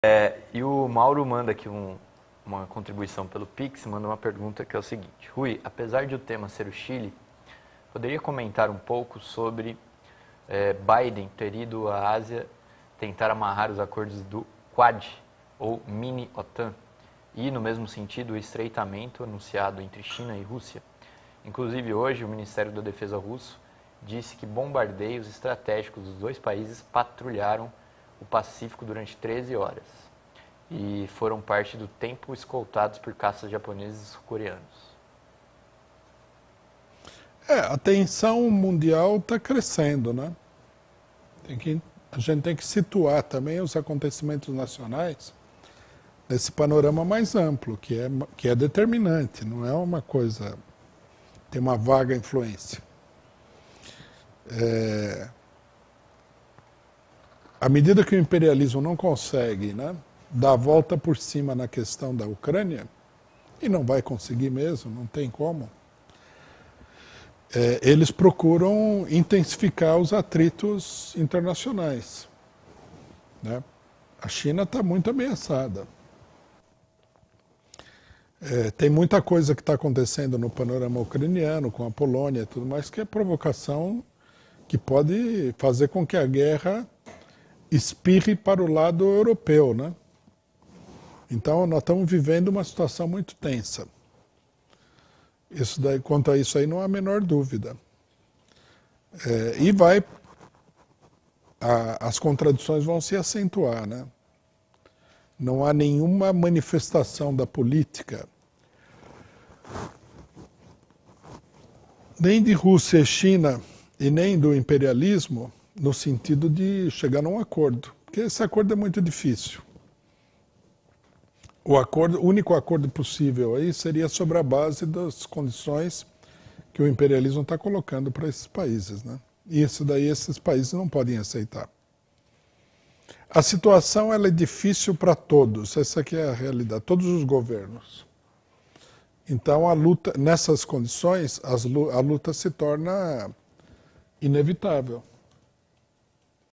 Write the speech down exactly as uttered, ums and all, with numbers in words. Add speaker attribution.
Speaker 1: É, e o Mauro manda aqui um, uma contribuição pelo Pix, manda uma pergunta que é o seguinte: Rui, apesar de o tema ser o Chile, poderia comentar um pouco sobre é, Biden ter ido à Ásia tentar amarrar os acordos do Quad, ou mini-OTAN, e, no mesmo sentido, o estreitamento anunciado entre China e Rússia? Inclusive, hoje, o Ministério da Defesa russo disse que bombardeios estratégicos dos dois países patrulharam o Pacífico durante treze horas e foram parte do tempo escoltados por caças japoneses e coreanos.
Speaker 2: É, a tensão mundial está crescendo, né? Tem que, a gente tem que situar também os acontecimentos nacionais nesse panorama mais amplo, que é, que é determinante, não é uma coisa, tem uma vaga influência. É, à medida que o imperialismo não consegue, né, dar a volta por cima na questão da Ucrânia, e não vai conseguir mesmo, não tem como, é, eles procuram intensificar os atritos internacionais, né? A China está muito ameaçada. É, tem muita coisa que está acontecendo no panorama ucraniano, com a Polônia e tudo mais, que é provocação que pode fazer com que a guerra espirre para o lado europeu, né? Então, nós estamos vivendo uma situação muito tensa. Isso daí, quanto a isso aí, não há a menor dúvida. É, e vai... A, as contradições vão se acentuar, né? Não há nenhuma manifestação da política, nem de Rússia e China, e nem do imperialismo, no sentido de chegar num acordo. Porque esse acordo é muito difícil. O, acordo, o único acordo possível aí seria sobre a base das condições que o imperialismo está colocando para esses países, né? E isso daí esses países não podem aceitar. A situação ela é difícil para todos, essa aqui é a realidade, todos os governos. Então, a luta, nessas condições, as, a luta se torna inevitável.